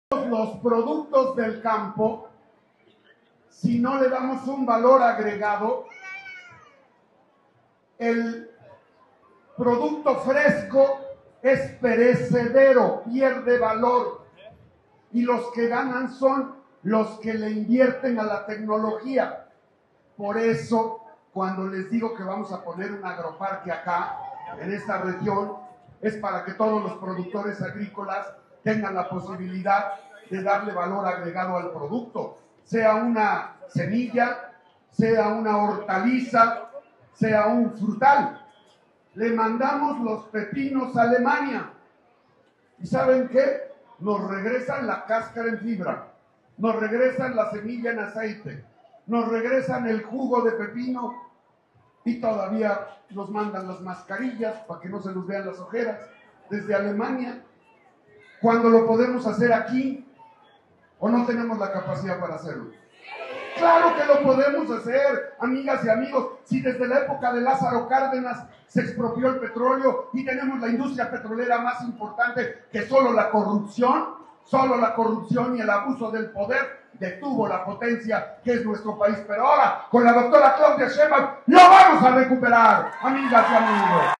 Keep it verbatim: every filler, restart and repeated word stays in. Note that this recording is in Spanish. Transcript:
los productos del campo, si no le damos un valor agregado, el producto fresco es perecedero, pierde valor, y los que ganan son los que le invierten a la tecnología. Por eso, cuando les digo que vamos a poner un agroparque acá, en esta región, es para que todos los productores agrícolas tengan la posibilidad de darle valor agregado al producto, sea una semilla, sea una hortaliza, sea un frutal. Le mandamos los pepinos a Alemania y ¿saben qué? Nos regresan la cáscara en fibra, nos regresan la semilla en aceite, nos regresan el jugo de pepino y todavía nos mandan las mascarillas para que no se nos vean las ojeras desde Alemania, cuando lo podemos hacer aquí. ¿O no tenemos la capacidad para hacerlo? ¡Claro que lo podemos hacer, amigas y amigos! Si desde la época de Lázaro Cárdenas se expropió el petróleo y tenemos la industria petrolera más importante que solo la corrupción, solo la corrupción y el abuso del poder detuvo la potencia que es nuestro país. Pero ahora, con la doctora Claudia Sheinbaum, lo vamos a recuperar, amigas y amigos.